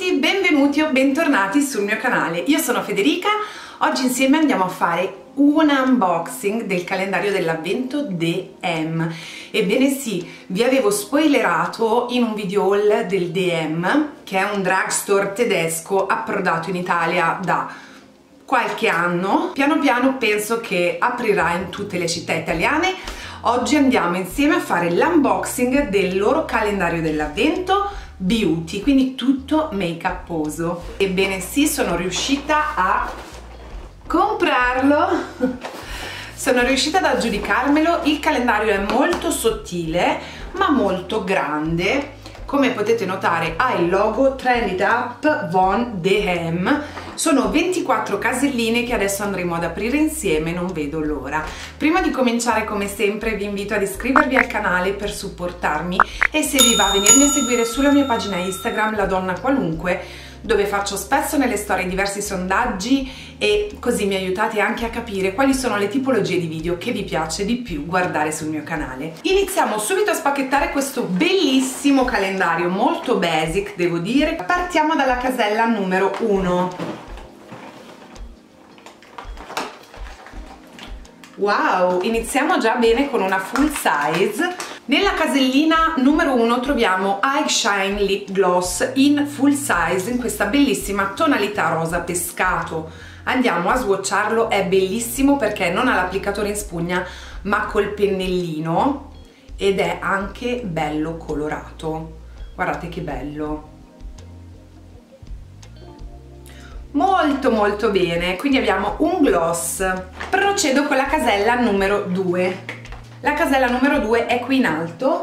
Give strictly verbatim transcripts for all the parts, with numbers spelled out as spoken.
tutti, benvenuti o bentornati sul mio canale. Io sono Federica, oggi insieme andiamo a fare un unboxing del calendario dell'avvento D M. Ebbene sì, vi avevo spoilerato in un video haul del D M, che è un drugstore tedesco approdato in Italia da qualche anno. Piano piano penso che aprirà in tutte le città italiane. Oggi andiamo insieme a fare l'unboxing del loro calendario dell'avvento beauty, quindi tutto make uposo. Ebbene sì, sono riuscita a comprarlo, sono riuscita ad aggiudicarmelo. Il calendario è molto sottile ma molto grande, come potete notare ha il logo Trend It Up von D M. Sono ventiquattro caselline che adesso andremo ad aprire insieme, non vedo l'ora. Prima di cominciare, come sempre, vi invito ad iscrivervi al canale per supportarmi e se vi va a venirmi a seguire sulla mia pagina Instagram La Donna Qualunque, dove faccio spesso nelle storie diversi sondaggi e così mi aiutate anche a capire quali sono le tipologie di video che vi piace di più guardare sul mio canale. Iniziamo subito a spacchettare questo bellissimo calendario, molto basic devo dire. Partiamo dalla casella numero uno. Wow, iniziamo già bene con una full size. Nella casellina numero uno troviamo Eye Shine Lip Gloss in full size, in questa bellissima tonalità rosa pescato. Andiamo a swatcharlo, è bellissimo perché non ha l'applicatore in spugna ma col pennellino ed è anche bello colorato. Guardate che bello. Molto molto bene, quindi abbiamo un gloss. Procedo con la casella numero due. La casella numero due è qui in alto.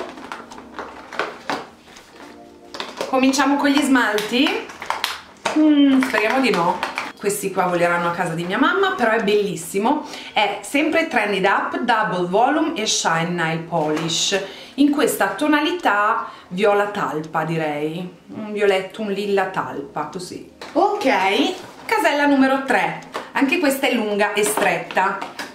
Cominciamo con gli smalti? Mm, speriamo di no. Questi qua voleranno a casa di mia mamma, però è bellissimo. È sempre Trend It Up Double Volume e Shine Nail Polish, in questa tonalità viola talpa, direi. Un violetto, un lilla talpa, così. Ok, casella numero tre. Anche questa è lunga e stretta.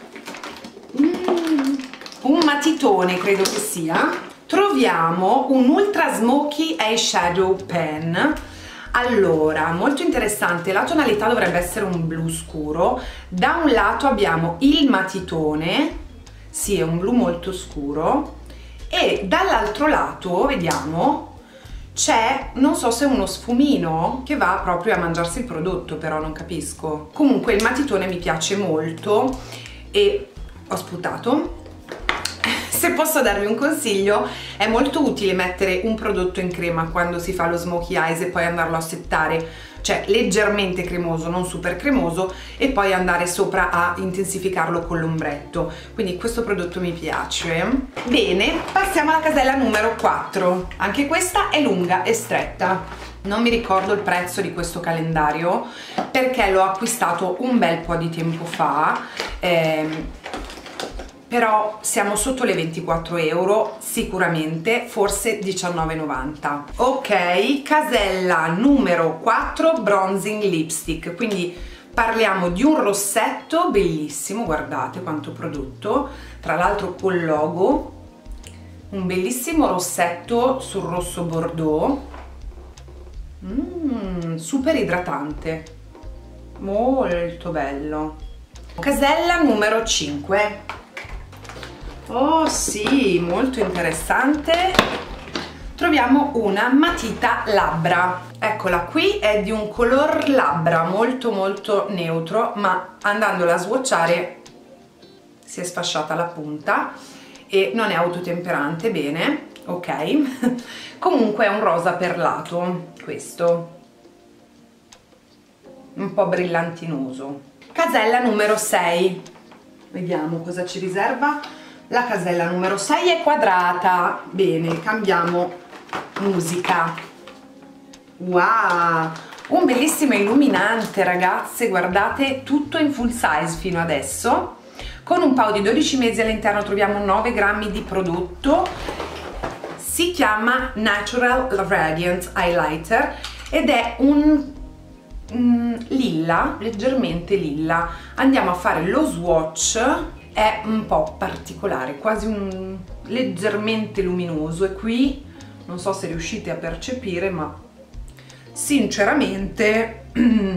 Mm. Un matitone credo che sia. Troviamo un Ultra Smoky Eyeshadow Pen. Allora, molto interessante, la tonalità dovrebbe essere un blu scuro. Da un lato abbiamo il matitone, sì, è un blu molto scuro, e dall'altro lato, vediamo, c'è, non so se è uno sfumino che va proprio a mangiarsi il prodotto, però non capisco. Comunque il matitone mi piace molto e ho sputato. Se posso darvi un consiglio, è molto utile mettere un prodotto in crema quando si fa lo smokey eyes e poi andarlo a settare, cioè leggermente cremoso, non super cremoso, e poi andare sopra a intensificarlo con l'ombretto. Quindi questo prodotto mi piace. Bene, passiamo alla casella numero quattro. Anche questa è lunga e stretta. Non mi ricordo il prezzo di questo calendario perché l'ho acquistato un bel po' di tempo fa. Ehm, però siamo sotto le ventiquattro euro sicuramente, forse diciannove e novanta. Ok, casella numero quattro, Bronzing Lipstick, quindi parliamo di un rossetto bellissimo, guardate quanto prodotto, tra l'altro col logo, un bellissimo rossetto sul rosso bordeaux, mm, super idratante, molto bello. Casella numero cinque. Oh sì, molto interessante. Troviamo una matita labbra. Eccola qui, è di un color labbra molto molto neutro, ma andandola a swatchare si è sfasciata la punta e non è autotemperante, bene, ok. Comunque è un rosa perlato questo, un po' brillantinoso. Casella numero sei. Vediamo cosa ci riserva. La casella numero sei è quadrata. Bene, cambiamo musica. Wow, un bellissimo illuminante, ragazze, guardate, tutto in full size fino adesso, con un paio di dodici mesi all'interno. Troviamo nove grammi di prodotto. Si chiama Natural Radiant Highlighter ed è un mm, lilla, leggermente lilla. Andiamo a fare lo swatch. È un po' particolare, quasi un leggermente luminoso, e qui non so se riuscite a percepire, ma sinceramente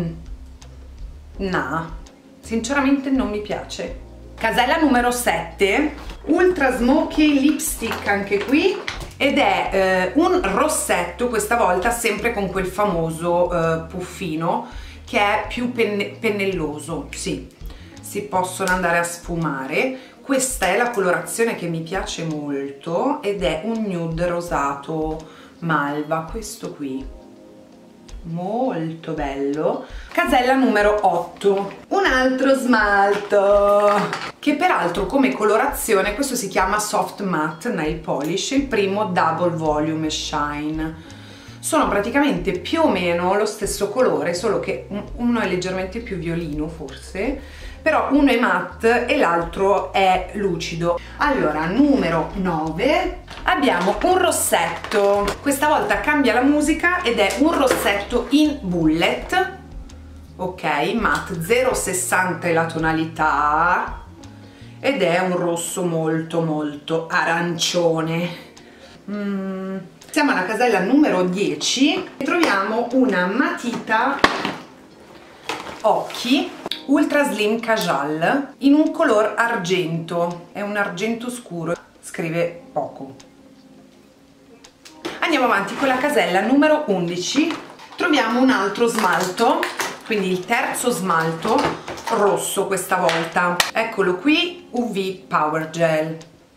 nah, sinceramente non mi piace. Casella numero sette, Ultra Smoky Lipstick anche qui, ed è eh, un rossetto, questa volta sempre con quel famoso eh, puffino che è più penne pennelloso, sì, si possono andare a sfumare. Questa è la colorazione che mi piace molto ed è un nude rosato malva, questo qui, molto bello. Casella numero otto, un altro smalto che peraltro come colorazione, questo si chiama Soft Matte Nail Polish, il primo Double Volume Shine. Sono praticamente più o meno lo stesso colore, solo che uno è leggermente più violino forse, però uno è matte e l'altro è lucido. Allora, numero nove, abbiamo un rossetto, questa volta cambia la musica ed è un rossetto in bullet, ok, matte zero sessanta è la tonalità ed è un rosso molto molto arancione. mm. Siamo alla casella numero dieci e troviamo una matita occhi Ultra Slim Kajal in un color argento, è un argento scuro, scrive poco. Andiamo avanti con la casella numero undici, troviamo un altro smalto, quindi il terzo smalto rosso questa volta, eccolo qui, U V Power Gel.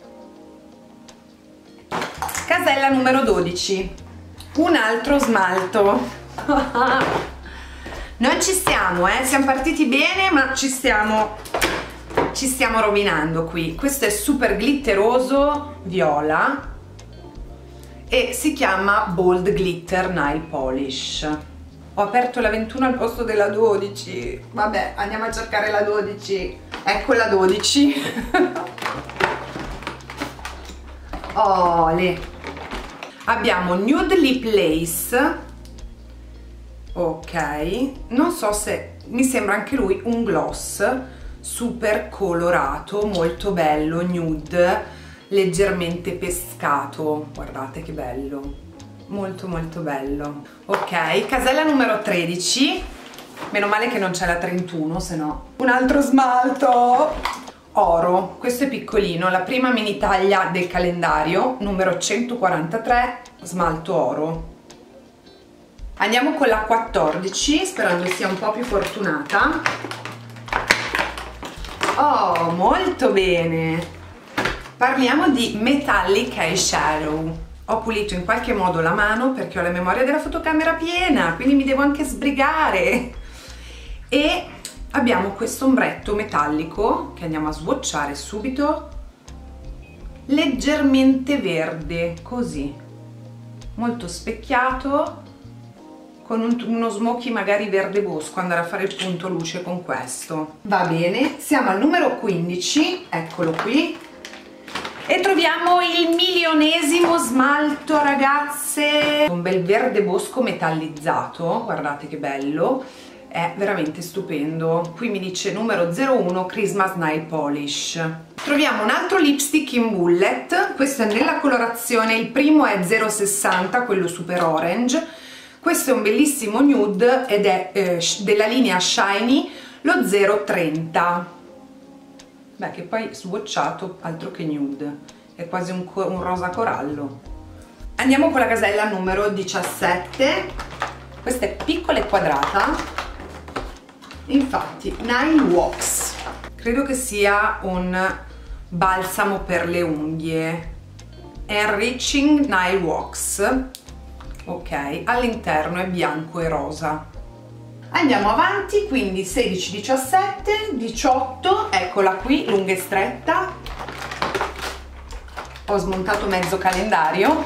Casella numero dodici, un altro smalto. Non ci stiamo, eh? Siamo partiti bene, ma ci stiamo, ci stiamo rovinando qui. Questo è super glitteroso, viola, e si chiama Bold Glitter Nail Polish. Ho aperto la ventuno al posto della dodici. Vabbè, andiamo a cercare la dodici. Ecco la dodici. Ole. Abbiamo Nude Lip Lace. Ok, non so se mi sembra anche lui un gloss super colorato, molto bello, nude, leggermente pescato. Guardate che bello, molto molto bello. Ok, casella numero tredici, meno male che non c'è la trentuno, se no. Un altro smalto oro, questo è piccolino, la prima mini taglia del calendario, numero centoquarantatré, smalto oro. Andiamo con la quattordici, sperando sia un po' più fortunata. Oh, molto bene! Parliamo di Metallic Eyeshadow. Ho pulito in qualche modo la mano perché ho la memoria della fotocamera piena, quindi mi devo anche sbrigare. E abbiamo questo ombretto metallico che andiamo a swatchare subito, leggermente verde, così, molto specchiato, con un, uno smoky magari verde bosco, andare a fare il punto luce con questo. Va bene, siamo al numero quindici, eccolo qui, e troviamo il milionesimo smalto, ragazze, un bel verde bosco metallizzato, guardate che bello, è veramente stupendo. Qui mi dice numero zero uno Christmas Nail Polish. Troviamo un altro lipstick in bullet, questo è nella colorazione, il primo è zero sessanta, quello super orange. Questo è un bellissimo nude ed è eh, della linea Shiny, lo zero trenta. Beh, che poi swatchato altro che nude, è quasi un, un rosa corallo. Andiamo con la casella numero diciassette, questa è piccola e quadrata, infatti Nail Wax, credo che sia un balsamo per le unghie, Enriching Nail Wax. Ok, all'interno è bianco e rosa. Andiamo avanti, quindi sedici, diciassette, diciotto, eccola qui, lunga e stretta. Ho smontato mezzo calendario.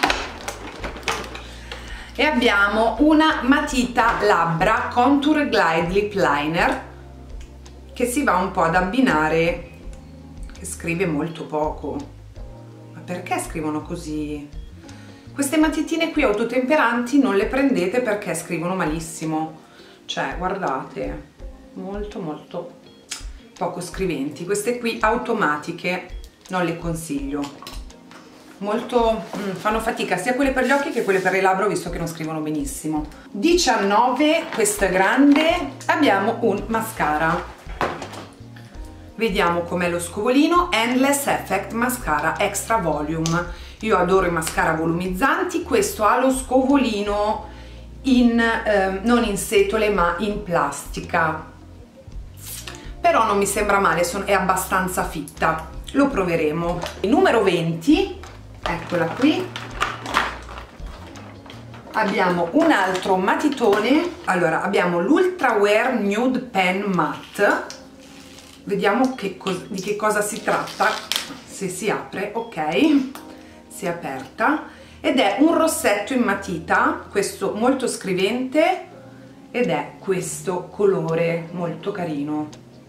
E abbiamo una matita labbra Contour Glide Lip Liner che si va un po' ad abbinare, che scrive molto poco. Ma perché scrivono così? Queste matitine qui autotemperanti non le prendete perché scrivono malissimo, cioè guardate, molto molto poco scriventi. Queste qui automatiche non le consiglio. molto mm, fanno fatica sia quelle per gli occhi che quelle per le labbra, visto che non scrivono benissimo. diciannove, questo è grande. Abbiamo un mascara, vediamo com'è lo scovolino. Endless Effect Mascara Extra Volume. Io adoro i mascara volumizzanti. Questo ha lo scovolino in eh, non in setole ma in plastica, però non mi sembra male, è abbastanza fitta, lo proveremo. Il numero venti, eccola qui, abbiamo un altro matitone. Allora, abbiamo l'Ultra Wear Nude Pen Matte, vediamo che di che cosa si tratta, se si apre. Ok, si è aperta, ed è un rossetto in matita, questo molto scrivente, ed è questo colore molto carino.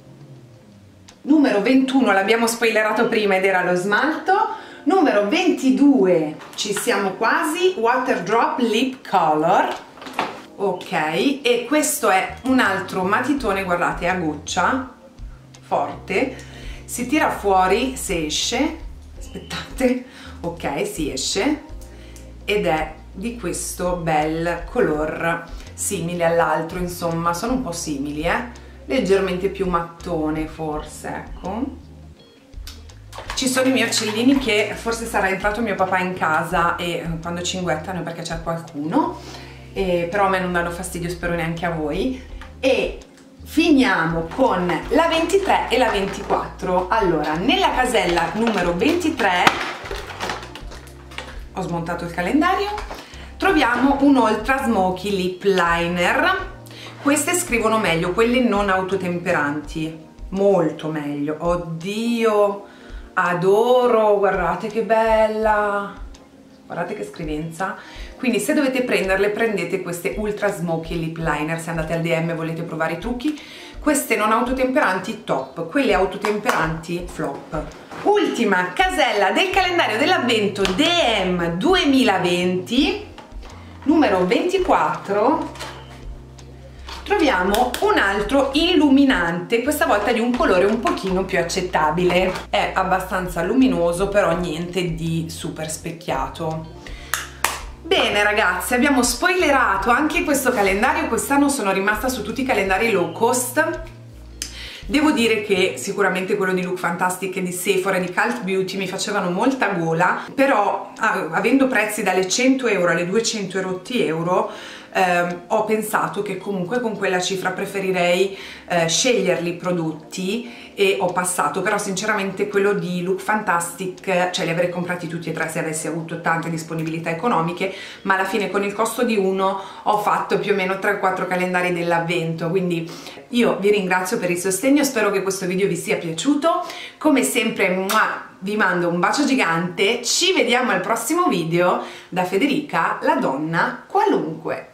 Numero ventuno l'abbiamo spoilerato prima ed era lo smalto. Numero ventidue, ci siamo quasi, Water Drop Lip Color. Ok, e questo è un altro matitone, guardate, a goccia, forte, si tira fuori se esce, aspettate, ok, si esce, ed è di questo bel color simile all'altro, insomma sono un po' simili, eh? Leggermente più mattone forse, ecco. Ci sono i miei uccellini, che forse sarà entrato mio papà in casa e quando cinguettano perché c'è qualcuno, e però a me non danno fastidio, spero neanche a voi. E finiamo con la ventitré e la ventiquattro. Allora, nella casella numero ventitré, ho smontato il calendario, troviamo un Ultra Smoky Lip Liner. Queste scrivono meglio, quelle non autotemperanti, molto meglio. Oddio, adoro, guardate che bella, guardate che scrivenza. Quindi se dovete prenderle, prendete queste Ultra Smoky Lip Liner, se andate al D M e volete provare i trucchi. Queste non autotemperanti top, quelle autotemperanti flop. Ultima casella del calendario dell'avvento D M duemilaventi, numero ventiquattro, troviamo un altro illuminante, questa volta di un colore un pochino più accettabile. È abbastanza luminoso, però niente di super specchiato. Bene ragazzi, abbiamo spoilerato anche questo calendario. Quest'anno sono rimasta su tutti i calendari low cost. Devo dire che sicuramente quello di Look Fantastic e di Sephora e di Cult Beauty mi facevano molta gola, però avendo prezzi dalle cento euro alle duecento euro, eh, ho pensato che comunque con quella cifra preferirei eh, sceglierli i prodotti, e ho passato. Però sinceramente quello di Look Fantastic, cioè li avrei comprati tutti e tre se avessi avuto tante disponibilità economiche, ma alla fine con il costo di uno ho fatto più o meno tre quattro calendari dell'avvento. Quindi io vi ringrazio per il sostegno, spero che questo video vi sia piaciuto. Come sempre, muah, vi mando un bacio gigante, ci vediamo al prossimo video da Federica, la donna qualunque.